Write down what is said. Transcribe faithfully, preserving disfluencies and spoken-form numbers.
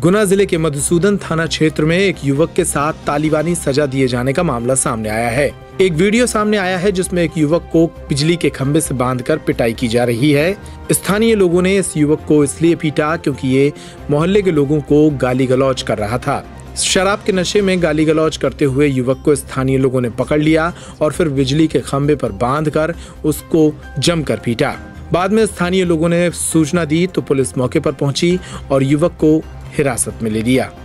गुना जिले के मधुसूदन थाना क्षेत्र में एक युवक के साथ तालिबानी सजा दिए जाने का मामला सामने आया है। एक वीडियो सामने आया है जिसमें एक युवक को बिजली के खंभे से बांधकर पिटाई की जा रही है। स्थानीय लोगों ने इस युवक को इसलिए पीटा क्योंकि ये मोहल्ले के लोगों को गाली गलौज कर रहा था। शराब के नशे में गाली गलौज करते हुए युवक को स्थानीय लोगों ने पकड़ लिया और फिर बिजली के खंभे पर बांधकर उसको जमकर पीटा। बाद में स्थानीय लोगों ने सूचना दी तो पुलिस मौके पर पहुंची और युवक को हिरासत में ले लिया।